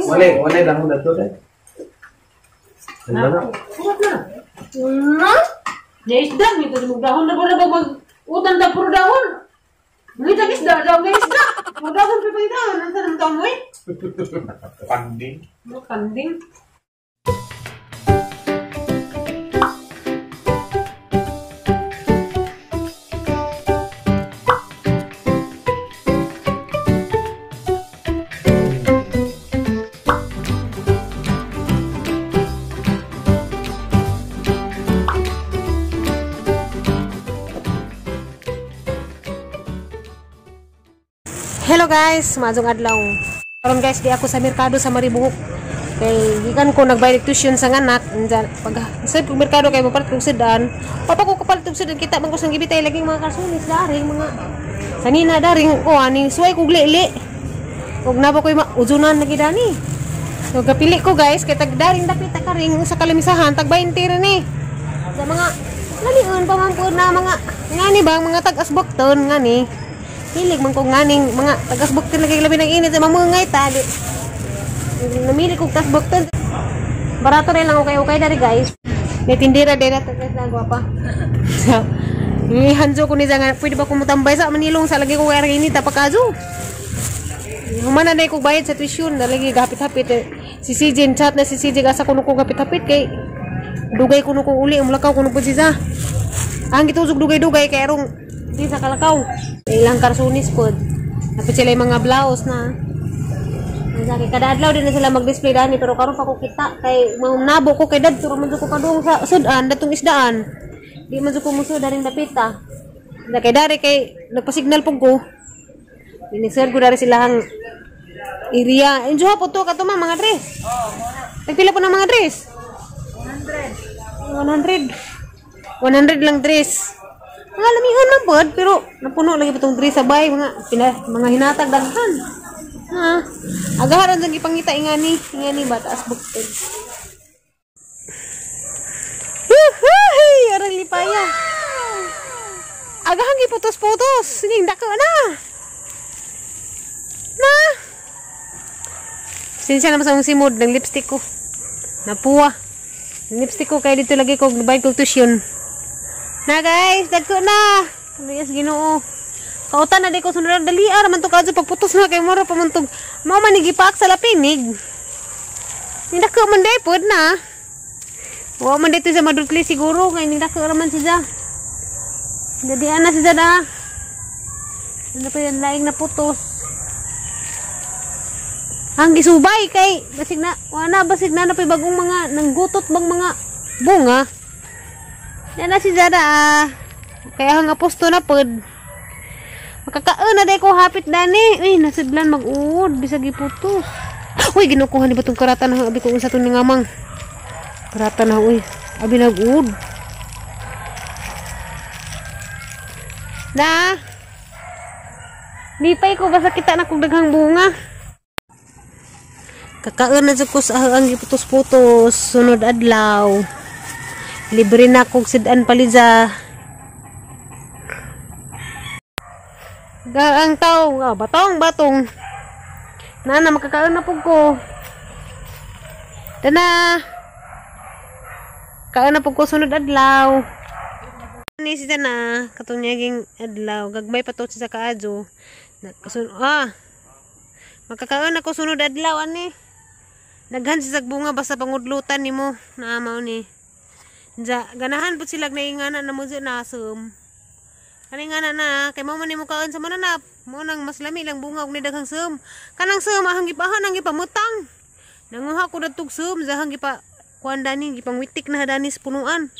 Wala lang mo dato dai. Ano? Isda gitu dahon na pura mag utang da puro dahon. Ngita isda daw isda. Magdahon pa pa dahon nang tanong tamoy. Panding. Panding. Hello guys, majong adlaw. Karon guys, di ako sa merkado sa Maribuhok. Kay gikan ko nagbayad tuition sa anak. Pag sa merkado kay mapalit og sedan. Papa ko kapalit og sedan kita man ko sang gibitay laging mga kasunis daring mga sanina daring ko ani suway kog lili. Ug nabo koy uzunan lagi dani. So kapili ko guys kay tag daring dapit ta karing sa kalimisahan tag 20 ni. Sa mga lalion pa man po na mga ngani bang mga tag-asbokton ngani. Hilig man kong nganing mga tagasbuktin lagi labi ng init sa mamungay tali. Namili kong tagasbuktin. Barato rin lang okay dari guys. May tindira din natin guys na guwapa. So, hanjo ko ni nga pwede ba kumutambay sa manilong sa lagi ko kaya init tapakazo. Humana na kong bayad sa tuition na lagi gapit-hapit. Si CJ chat na si CJ asa kuno ko gapit-hapit kay dugay kuno kong uli umlakaw kuno po siya. Ang gituzog dugay-dugay kay arong di sa kalakaw. Ilang karsunis po. Dapat sila yung mga blouse na. Kada adlaw din na sila mag-display dani pero karon pa ko kita kay nabo ko kay dad pero man ko kadung sa sudan datong isdaan. Di man ko muso daring dapita. Na kay dari kay nagpa-signal pug ko. Ini-share ko dari silahang area. Enjoy po to kato mga dress. Nagpila po ng mga dress? 100 lang dress. Mga lamihan man po, pero napuno lagi itong dress sabay, mga hinatag daghan. Ha? Agaharan dyan ipangita ingani bata asbuktin. Huhuy! Arang lipaya. Agahan giputos-putos. Sining dako na. Na. Sinsya naman sa mong simod ng lipstick ko. Napuwa. Ng lipstick ko kaya dito lagi ko bayad ko tuition. Na guys, dagko na. Yes, Ginoo. Kautan na di ko sunod dali man to kadto pagputos na kay mura pa man tog. Mao man gipak sa lapinig. Nindako man day pod na. Wa man dito sa madutli siguro kay nindako ra man siya. Jadi ana siya da. Ano pa yan laing na putos. Ang gisubay kay basig na napay bagong mga nanggutot bang mga bunga. Yan na si Zara kaya hang aposto na pod. Makakaon na day ko hapit dani. Uy, nasidlan mag-uod bisag iputos. Uy, ginukuha ni batong karata na abi ko unsa to ni ngamang. Karata na uy. Abi nag-uod. Da. Lipay ko basta kita na kog daghang bunga. Kakaon na ko sa ang iputos-putos sunod adlaw. Libre na kong sidan paliza. Gaang tao. Batong. Nana, makakaon na po ko. Tana. Kaon na po ko sunod adlaw. Ni si Tana. Katunyaging adlaw. Gagmay pa to sa kaadyo. Makakaon na ko sunod adlaw. Ani. Daghan si bunga basta pangudlutan ni mo. Naamaw ni. Ganahan po sila na ingana na mo na asum. Kaningana na kay mo man nimo kaon sa mananap. Mo nang mas lami lang bunga og ni daghang sum. Kanang sum ahang gipahan ang gipamutang. Nanguha ko dadtog sum zahang gipa kuan dani gipangwitik na dani sa punuan.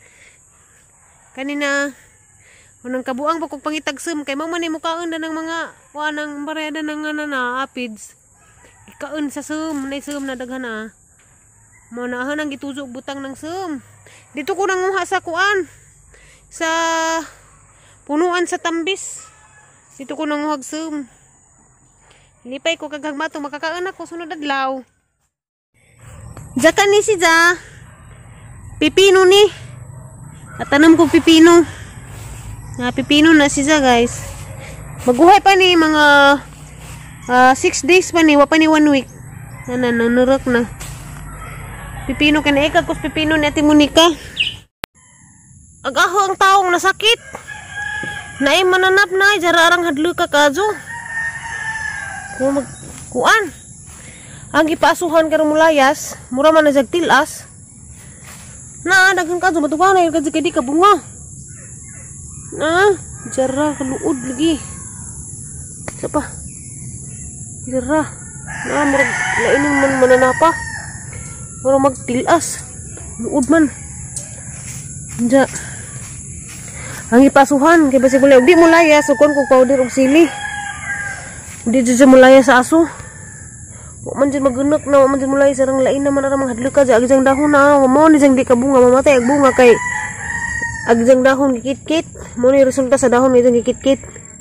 Kanina unang kabuang pa kog pangitag sum kay mo man nimo kaon danang mga kuan ang bareda nang na apids. Ikaon sa sum, nay sum na daghan na. Mo na ang gituzo butang ng sum. Dito ko nanguha sa kuan sa punuan sa tambis. Dito ko nanguhag sum. Lipay ko kagagmato makakaon ako sunod adlaw. Jaka ni si Ja. Pipino ni. Katanam ko pipino. Pipino na si Ja guys. Maguhay pa ni mga 6 days pa ni, wa pa ni 1 week. Nanurok na. Pipino ka na kus pipino ni Ate Monica. Agaho ang taong nasakit. Naay mananap na, jararang hadlo ka kajo. Kuan. Ang ipasuhan ka mulayas, mura man na tilas. Na, daghan kajo, matukan na, yung kadi ka bunga. Na, jara, kaluod lagi. Sapa? Jara. Na, mura, lainin man mananapa. Mura magtilas. Luod man. Diya. Ang ipasuhan kay basi kulay di mulaya so kon kog powder og sili. Di jud mulaya sa aso. Wa man jud magunak na wa man jud mulaya sareng lain naman ara manghadlok ka agjang dahon na mo ni jang di ka bunga mamatay ag bunga kay agjang dahon gikit-kit mo ni resulta sa dahon ni jang gikit-kit.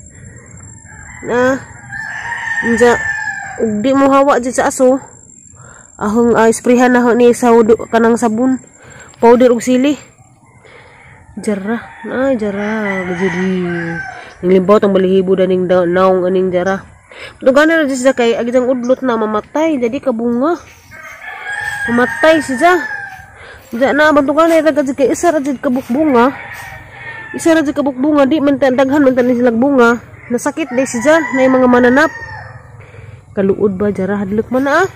Na inja ug di mo hawa jud sa aso. Ahong sprayhan na ni sa kanang sabon powder og sili. Jara, jara jadi nglimbot ang balihibo daning naong aning jara. Tugan na siya kay agitang udlot na mamatay jadi kabunga. Mamatay siya. Diya na bantukan na kay kay isa ra jud kabuk bunga. Isa ra jud kabuk bunga di man daghan man tan sila bunga. Nasakit day siya na mga mananap. Kaluod ba jara hadlok man na.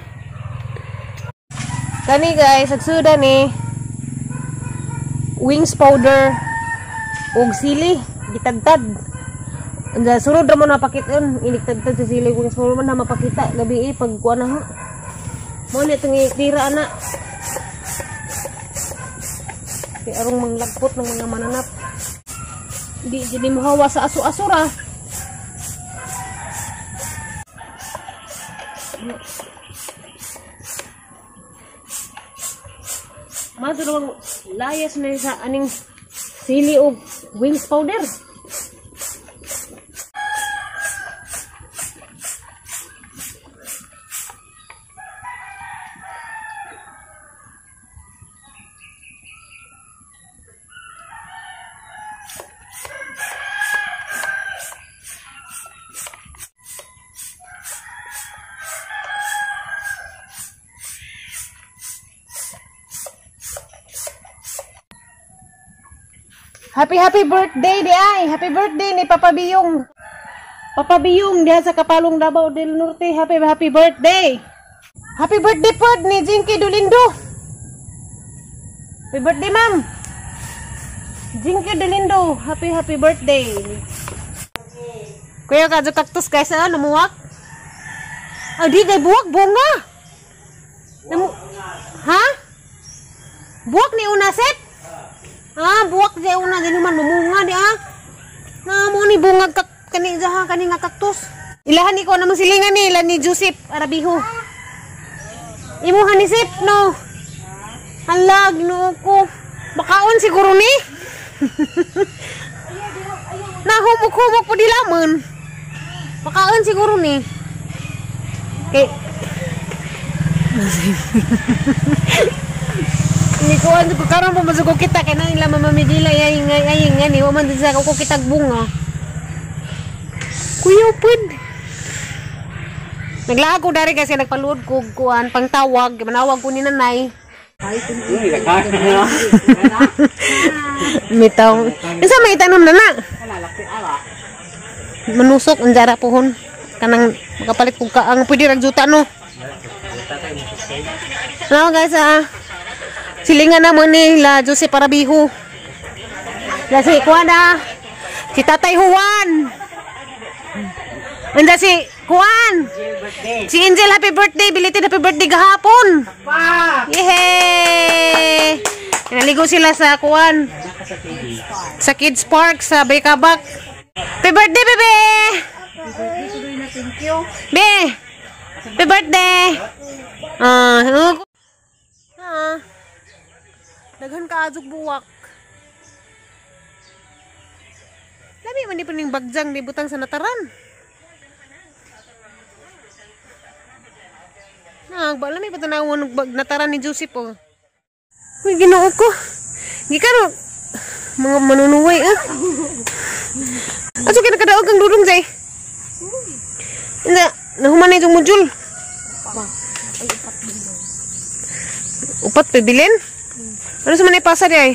Kani guys, agsuda ni wings powder og sili gitagtad. Anda sunod ra mo na pakiton iligtagtad sa sili wings powder man na mapakita gabi pag kuan na ho. Mo ni tong tira ana. Kay arong manglagpot ng mga mananap. Di jadi mahawa sa aso-asura. Madurong layas na sa aning sili o wings powder. Happy birthday di ay. Happy birthday ni Papa Biyong. Papa Biyong diha sa Kapalong Davao del Norte. Happy birthday. Happy birthday pod ni Jinky Dolindo. Happy birthday ma'am. Jinky Dolindo. Happy birthday. Kuya kadyo cactus guys numuwak. Di kay buwak bunga. Ha? Buwak ni una set? Buwak di una din man lumunga di na mo ni bungag kani jaha kani nga kaktus. Ilahan ko naman silingan ni ilan ni Joseph Arabiho. Imuhan ni Sip no. Hala ginoo ko. Bakaon siguro ni. Nahumok-humok po di lamon. Bakaon siguro ni. Okay. Ni ko ano karon mo masugo kita kay na nila mamamidila ay nga ni wa man din sa ko kitag bunga. Kuya pud. Naglaag ko dari kasi nagpaluod ko kuan pangtawag manawag ko ni nanay. Mitaw. Isa may tanom na na. Manusok ang jara pohon kanang makapalit ko ka ang pwede rag juta no. Ano guys silingan naman ni la Jose Parabiho. La si Kuana. Si Tatay Juan. Anda si Juan. Si Angel happy birthday. Belated happy birthday gahapon. Yehey. Naligo sila sa Kuan. Sa Kids Park sa Baykabak. Happy birthday bebe. Thank you. Be. Happy birthday. Daghan ka adug buwak. Lami man di puning bagjang di butang sa nataran. Lami pa tanawon nataran ni Joseph oh. Uy Ginoo ko. Gikan mga manunuway Aso kina kadaog kang dudong jay. Ina nahuman na yung module. Upat pibilin? Ano sa manipasa di ay?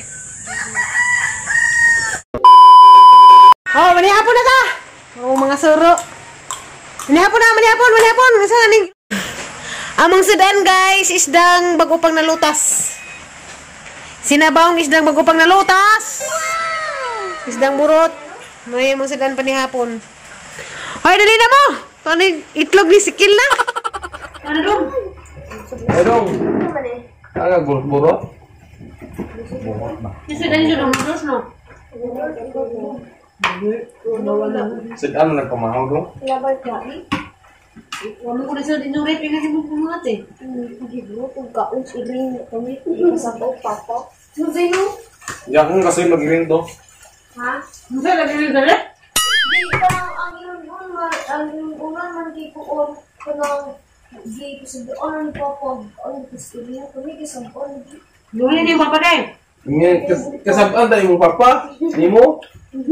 Oh, manihapon na ta! Oh, mga suro. Manihapon. Masa ning amang sudan guys, isdang bagupang nalutas. Sinabawang isdang bagupang nalutas. Isdang burot. May amang sudan panihapon. Hoy, dali na mo! Ano itlog ni Sikil na? Ano dong? Ay dong. Ano burot? Kasi dahil yun ang terus, no? Sedang na pamahaw dong. Huwag mo ko na sila din yung rep, yung kasi mo pumungat eh. Diyan kung kasi mag-ring to. Ano sa'yo lagi rin galit? Luhin yung papa na eh. Kasabaan tayo mo papa. Ni mo.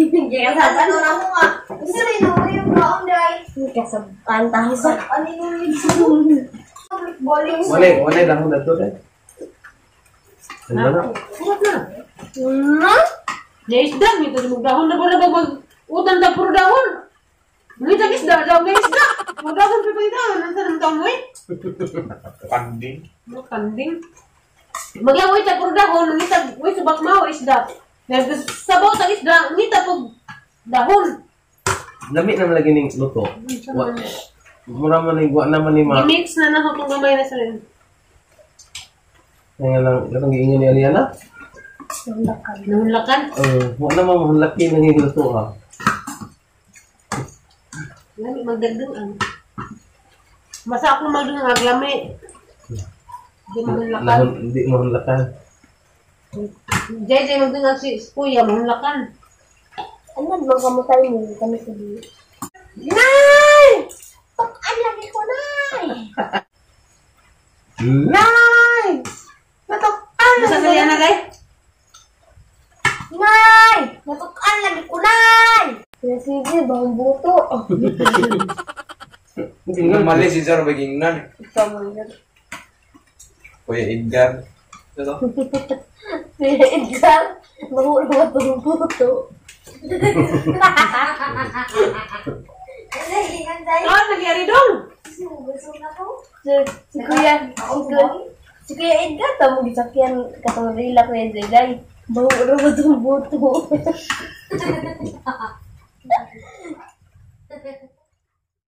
Wala lang mo dato dai. Ano na? Huwag na. Naisda, may ito magdahon na ba na mag-utang na puro dahon? May isda, daw may isda. Magdahon pa dahon, nasa naman taong mo eh. Panding. Kanding. Maglaway ta puro dahon, ngita, uy, subak mao isda. Sabaw ta isda, ngita po dahon. Lami naman lagi ning luto. Mura man ni guwa naman ni ma. I-mix na na itong gamay na sa rin. Kaya lang katong giingon ni Aliana. Nahunlakan. Wa naman mahulaki nang luto ha. Lami magdagdagan. Masa ako magdagdagan aglami. Hindi mahunlakan. Hindi mahulakan. Jay magdagdagan si Kuya mahunlakan. Ano ba kamutan mo kami sa dito? Nay! Pakaan lagi ko, Nay! Nay! Natok-an! Masa na yan na kay? Nay! Natukaan lagi ko, Nay! Sige, bang buto. Tingnan mali si Sir bagingnan. Ikaw yun. Kuya Edgar. Ito. Sige, Edgar. Mahulong itong buto. Oh, nagyari dong! Si Kuya Edgar, tamo gisakyan katong rila ko yan day. Mahulong itong buto.